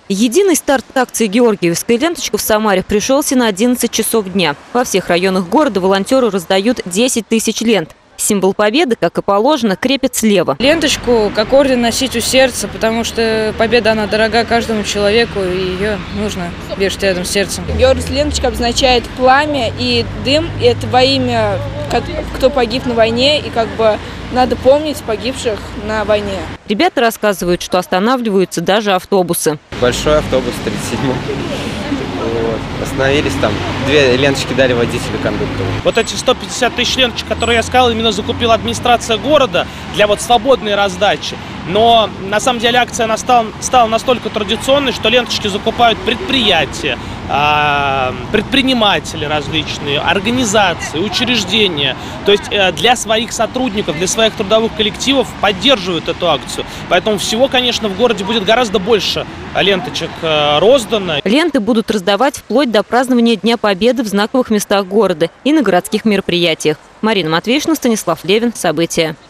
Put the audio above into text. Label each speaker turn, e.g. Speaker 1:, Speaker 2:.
Speaker 1: Единый старт акции «Георгиевская ленточка» в Самаре пришелся на 11 часов дня. Во всех районах города волонтеры раздают 10 тысяч лент. Символ победы, как и положено, крепят слева.
Speaker 2: Ленточку как орден носить у сердца, потому что победа, она дорога каждому человеку, и ее нужно вешать рядом с сердцем.
Speaker 3: Георгиевская ленточка обозначает пламя и дым, и это во имя, кто погиб на войне, и надо помнить погибших на войне.
Speaker 1: Ребята рассказывают, что останавливаются даже автобусы.
Speaker 4: Большой автобус 37-й. Остановились там, 2 ленточки дали водителю, кондуктору.
Speaker 5: Вот эти 150 тысяч ленточек, которые я сказал, именно закупила администрация города для свободной раздачи. Но на самом деле акция стала настолько традиционной, что ленточки закупают предприятия, предприниматели различные, организации, учреждения. То есть для своих сотрудников, для своих трудовых коллективов поддерживают эту акцию. Поэтому всего, конечно, в городе будет гораздо больше ленточек роздано.
Speaker 1: Ленты будут раздавать вплоть до празднования Дня Победы в знаковых местах города и на городских мероприятиях. Марина Матвеевна, Станислав Левин. События.